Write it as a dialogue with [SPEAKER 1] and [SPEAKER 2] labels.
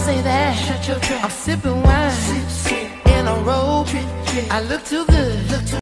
[SPEAKER 1] say that. I'm sipping wine in a robe. I look too good